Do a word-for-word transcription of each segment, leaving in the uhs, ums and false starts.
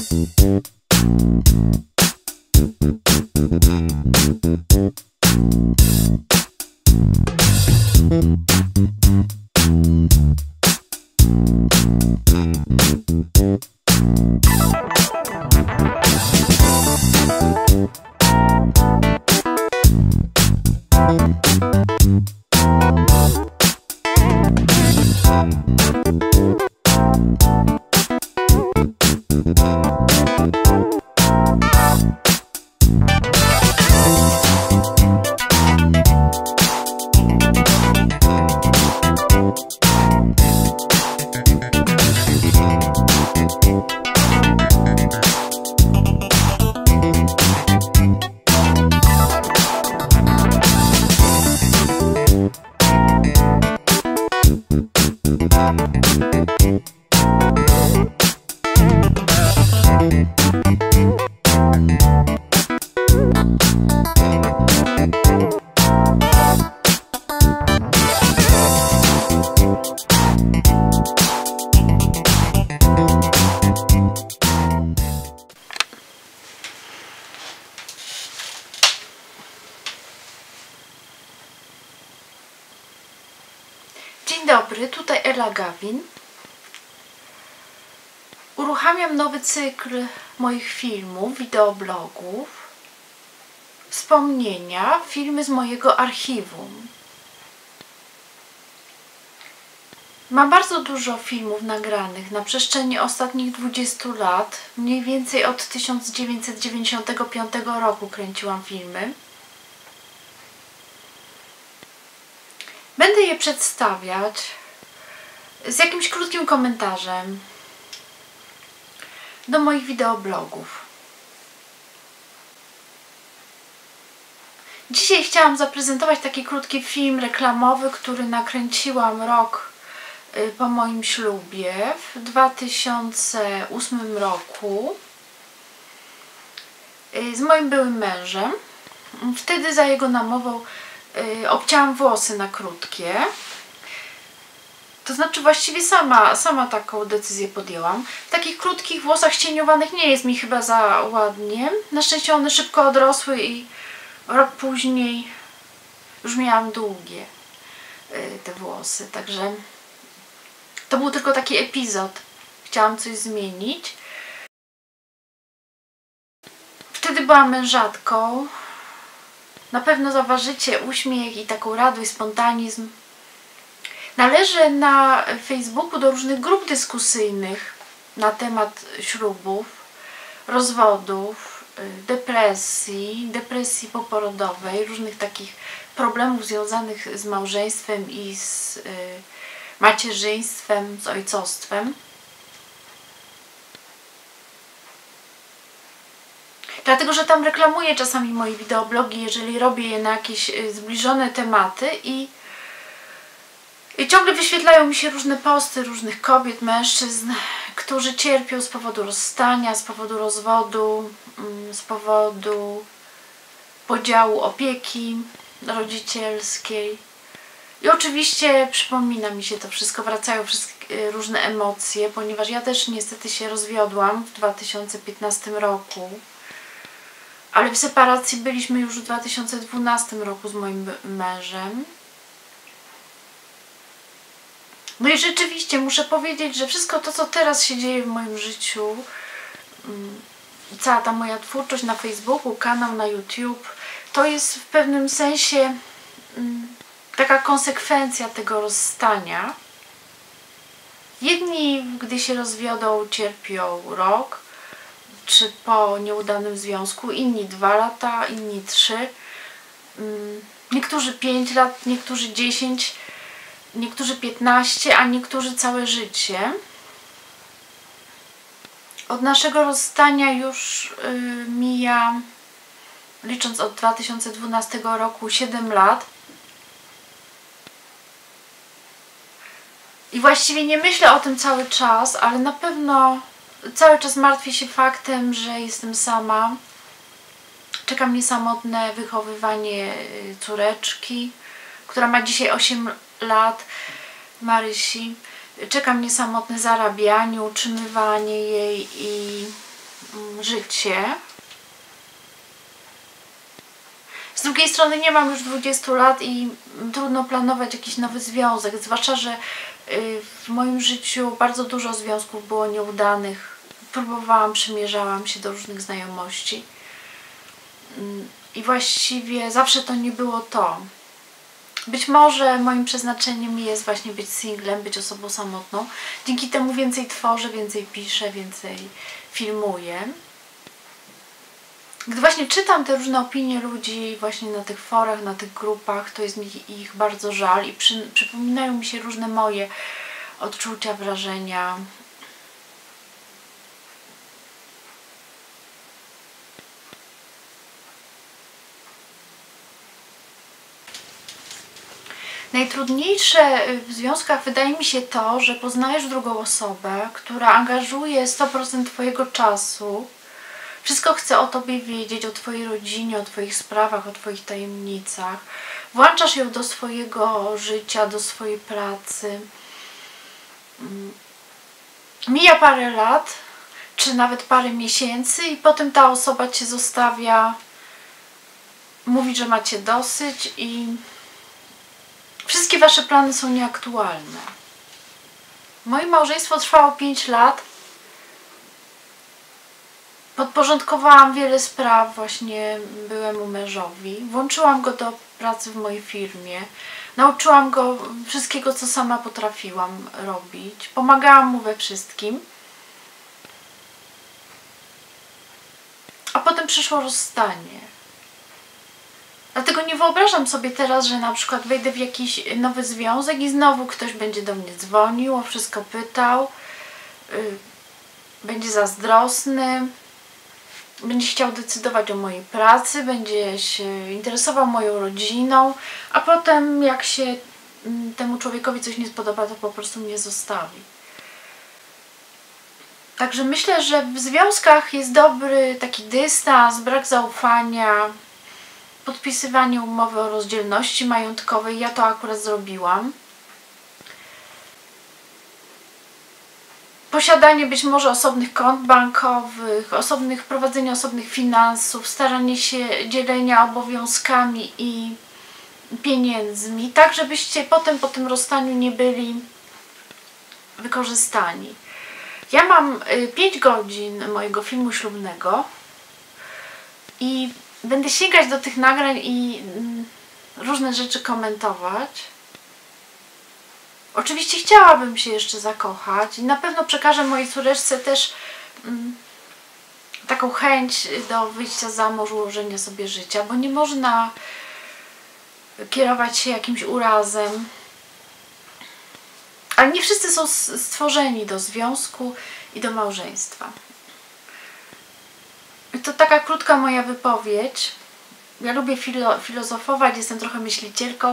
Dzień dobry, tutaj Ela Gawin. Uruchamiam nowy cykl moich filmów, wideoblogów, wspomnienia, filmy z mojego archiwum. Mam bardzo dużo filmów nagranych na przestrzeni ostatnich dwudziestu lat. Mniej więcej od tysiąc dziewięćset dziewięćdziesiątego piątego roku kręciłam filmy. Będę je przedstawiać z jakimś krótkim komentarzem do moich wideoblogów. Dzisiaj chciałam zaprezentować taki krótki film reklamowy, który nakręciłam rok po moim ślubie w dwa tysiące ósmym roku z moim byłym mężem. Wtedy za jego namową obcięłam włosy na krótkie. To znaczy właściwie sama, sama taką decyzję podjęłam. W takich krótkich włosach cieniowanych nie jest mi chyba za ładnie. Na szczęście one szybko odrosły i rok później już miałam długie te włosy. Także to był tylko taki epizod. Chciałam coś zmienić. Wtedy byłam mężatką. Na pewno zauważycie uśmiech i taką radość, spontanizm. Należę na Facebooku do różnych grup dyskusyjnych na temat ślubów, rozwodów, depresji, depresji poporodowej, różnych takich problemów związanych z małżeństwem i z macierzyństwem, z ojcostwem. Dlatego, że tam reklamuję czasami moje wideoblogi, jeżeli robię je na jakieś zbliżone tematy i, i ciągle wyświetlają mi się różne posty różnych kobiet, mężczyzn, którzy cierpią z powodu rozstania, z powodu rozwodu, z powodu podziału opieki rodzicielskiej. I oczywiście przypomina mi się to wszystko, wracają wszystkie różne emocje, ponieważ ja też niestety się rozwiodłam w dwa tysiące piętnastym roku. Ale w separacji byliśmy już w dwa tysiące dwunastym roku z moim mężem. No i rzeczywiście muszę powiedzieć, że wszystko to, co teraz się dzieje w moim życiu, cała ta moja twórczość na Facebooku, kanał na YouTube, to jest w pewnym sensie taka konsekwencja tego rozstania. Jedni, gdy się rozwiodą, cierpią rok, czy po nieudanym związku, inni dwa lata, inni trzy, niektórzy pięć lat, niektórzy dziesięć, niektórzy piętnaście, a niektórzy całe życie. Od naszego rozstania już yy, mija, licząc od dwa tysiące dwunastego roku, siedem lat. I właściwie nie myślę o tym cały czas, ale na pewno cały czas martwię się faktem, że jestem sama. Czeka mnie samotne wychowywanie córeczki, która ma dzisiaj osiem lat, Marysi. Czeka mnie samotne zarabianie, utrzymywanie jej i życie. Z drugiej strony nie mam już dwudziestu lat i trudno planować jakiś nowy związek, zwłaszcza, że w moim życiu bardzo dużo związków było nieudanych. Próbowałam, przymierzałam się do różnych znajomości i właściwie zawsze to nie było to. Być może moim przeznaczeniem jest właśnie być singlem, być osobą samotną. Dzięki temu więcej tworzę, więcej piszę, więcej filmuję. Gdy właśnie czytam te różne opinie ludzi właśnie na tych forach, na tych grupach, to jest mi ich bardzo żal i przy, przypominają mi się różne moje odczucia, wrażenia. Najtrudniejsze w związkach wydaje mi się to, że poznajesz drugą osobę, która angażuje sto procent Twojego czasu, wszystko chce o Tobie wiedzieć, o Twojej rodzinie, o Twoich sprawach, o Twoich tajemnicach. Włączasz ją do swojego życia, do swojej pracy. Mija parę lat, czy nawet parę miesięcy i potem ta osoba Cię zostawia, mówi, że macie dosyć i wszystkie Wasze plany są nieaktualne. Moje małżeństwo trwało pięć lat. Podporządkowałam wiele spraw właśnie byłemu mężowi. Włączyłam go do pracy w mojej firmie. Nauczyłam go wszystkiego, co sama potrafiłam robić. Pomagałam mu we wszystkim. A potem przyszło rozstanie. Dlatego nie wyobrażam sobie teraz, że na przykład wejdę w jakiś nowy związek i znowu ktoś będzie do mnie dzwonił, o wszystko pytał, yy, będzie zazdrosny, będzie chciał decydować o mojej pracy, będzie się interesował moją rodziną, a potem jak się yy, temu człowiekowi coś nie spodoba, to po prostu mnie zostawi. Także myślę, że w związkach jest dobry taki dystans, brak zaufania, podpisywanie umowy o rozdzielności majątkowej. Ja to akurat zrobiłam. Posiadanie być może osobnych kont bankowych, osobnych, prowadzenie osobnych finansów, staranie się dzielenia obowiązkami i pieniędzmi, tak żebyście potem po tym rozstaniu nie byli wykorzystani. Ja mam pięć godzin mojego filmu ślubnego i będę sięgać do tych nagrań i różne rzeczy komentować. Oczywiście chciałabym się jeszcze zakochać i na pewno przekażę mojej córeczce też mm, taką chęć do wyjścia za mąż, ułożenia sobie życia, bo nie można kierować się jakimś urazem. Ale nie wszyscy są stworzeni do związku i do małżeństwa. To taka krótka moja wypowiedź. Ja lubię filo filozofować, jestem trochę myślicielką.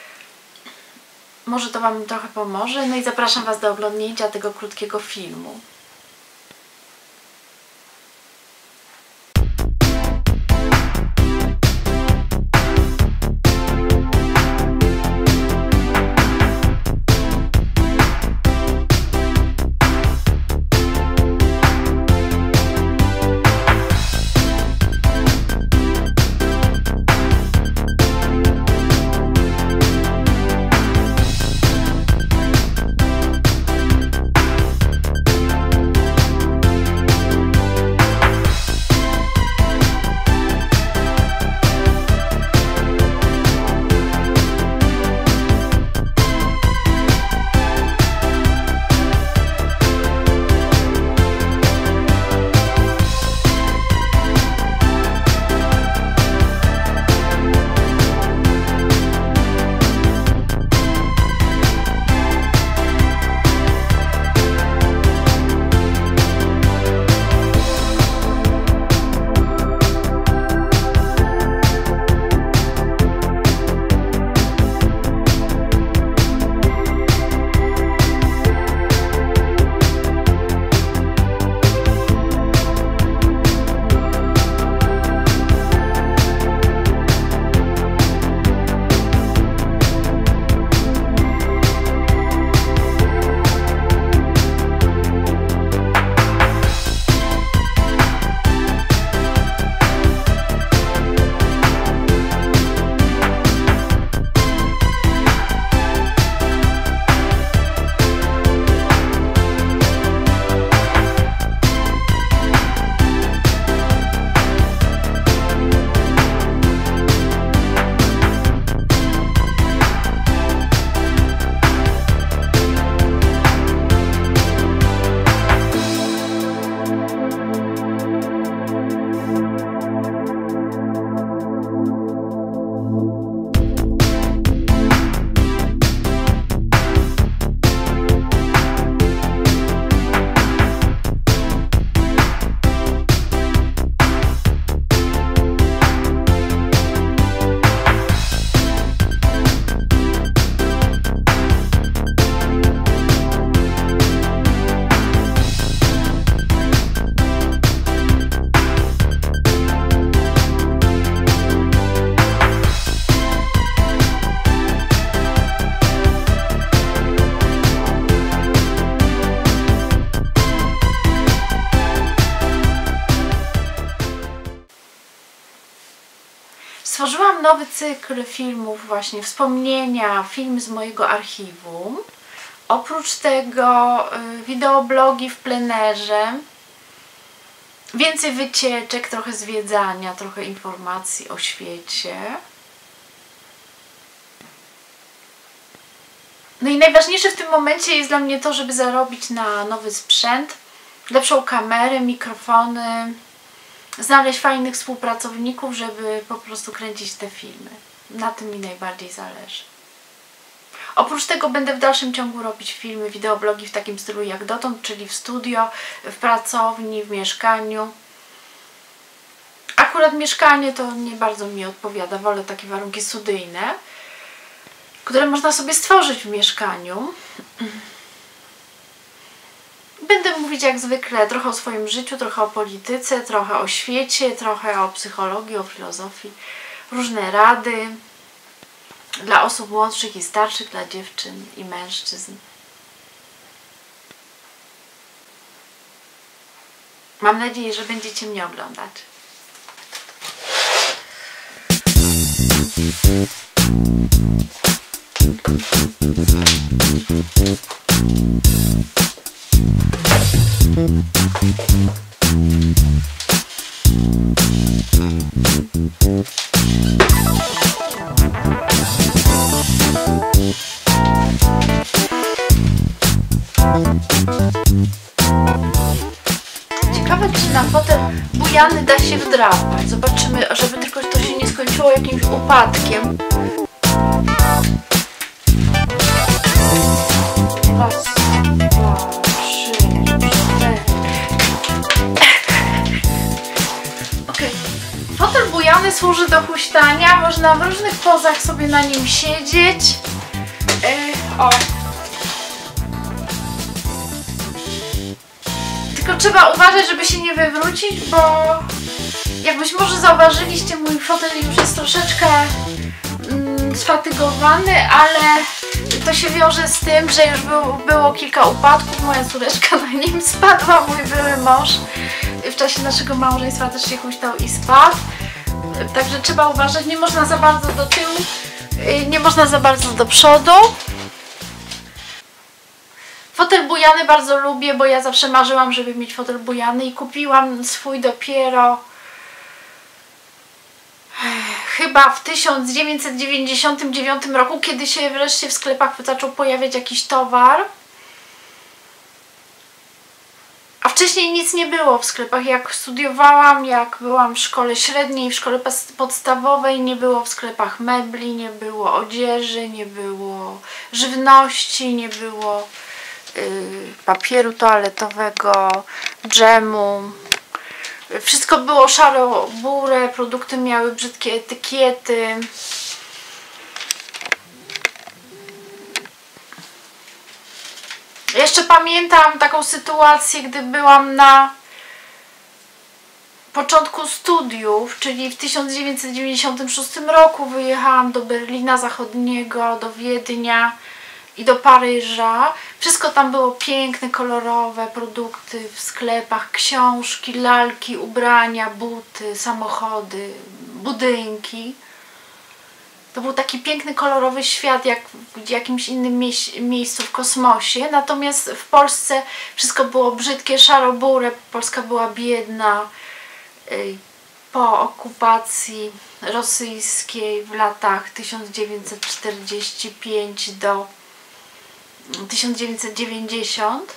Może to Wam trochę pomoże. No i zapraszam Was do oglądnięcia tego krótkiego filmu. zaczęłam nowy cykl filmów, właśnie wspomnienia, filmy z mojego archiwum. Oprócz tego y, wideoblogi w plenerze, więcej wycieczek, trochę zwiedzania, trochę informacji o świecie. No i najważniejsze w tym momencie jest dla mnie to, żeby zarobić na nowy sprzęt, lepszą kamerę, mikrofony, znaleźć fajnych współpracowników, żeby po prostu kręcić te filmy. Na tym mi najbardziej zależy. Oprócz tego będę w dalszym ciągu robić filmy, wideoblogi w takim stylu jak dotąd, czyli w studio, w pracowni, w mieszkaniu. Akurat mieszkanie to nie bardzo mi odpowiada, wolę takie warunki studyjne, które można sobie stworzyć w mieszkaniu. Będę mówić jak zwykle trochę o swoim życiu, trochę o polityce, trochę o świecie, trochę o psychologii, o filozofii, różne rady dla osób młodszych i starszych, dla dziewczyn i mężczyzn. Mam nadzieję, że będziecie mnie oglądać. Ciekawe, czy na fotel bujany da się wdrapać. Zobaczymy, żeby tylko to się nie skończyło jakimś upadkiem. Raz, dwa, trzy, cztery. Okej. Fotel bujany służy do huśtania. Można w różnych pozach sobie na nim siedzieć. Yy, o. Tylko trzeba uważać, żeby się nie wywrócić, bo jak być może zauważyliście, mój fotel już jest troszeczkę mm, sfatygowany, ale to się wiąże z tym, że już było, było kilka upadków, moja córeczka na nim spadła, mój były mąż w czasie naszego małżeństwa też się huśtał i spadł, także trzeba uważać, nie można za bardzo do tyłu, nie można za bardzo do przodu. Fotel bujany bardzo lubię, bo ja zawsze marzyłam, żeby mieć fotel bujany i kupiłam swój dopiero chyba w tysiąc dziewięćset dziewięćdziesiątym dziewiątym roku, kiedy się wreszcie w sklepach zaczął pojawiać jakiś towar. A wcześniej nic nie było w sklepach. Jak studiowałam, jak byłam w szkole średniej, w szkole podstawowej, nie było w sklepach mebli, nie było odzieży, nie było żywności, nie było papieru toaletowego, dżemu. Wszystko było szaro-burę, produkty miały brzydkie etykiety. Jeszcze pamiętam taką sytuację, gdy byłam na początku studiów, czyli w tysiąc dziewięćset dziewięćdziesiątym szóstym roku wyjechałam do Berlina Zachodniego, do Wiednia i do Paryża. Wszystko tam było piękne, kolorowe, produkty w sklepach, książki, lalki, ubrania, buty, samochody, budynki. To był taki piękny, kolorowy świat, jak w jakimś innym mie miejscu w kosmosie. Natomiast w Polsce wszystko było brzydkie, szaro-burę. Polska była biedna. Po okupacji rosyjskiej w latach tysiąc dziewięćset czterdziesty piąty do tysiąc dziewięćset dziewięćdziesiątego.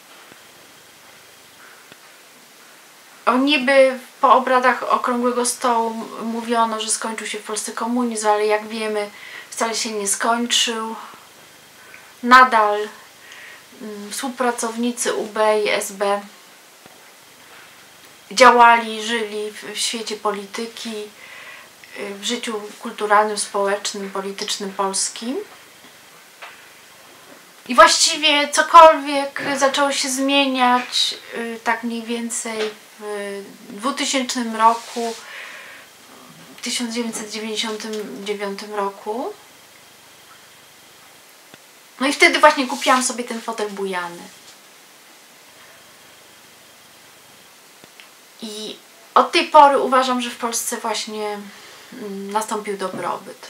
O niby po obradach Okrągłego Stołu mówiono, że skończył się w Polsce komunizm, ale jak wiemy, wcale się nie skończył. Nadal mm, współpracownicy U B i S B działali, żyli w świecie polityki, w życiu kulturalnym, społecznym, politycznym polskim. I właściwie cokolwiek zaczęło się zmieniać tak mniej więcej w dwutysięcznym roku, w tysiąc dziewięćset dziewięćdziesiątym dziewiątym roku. No i wtedy właśnie kupiłam sobie ten fotel bujany. I od tej pory uważam, że w Polsce właśnie nastąpił dobrobyt.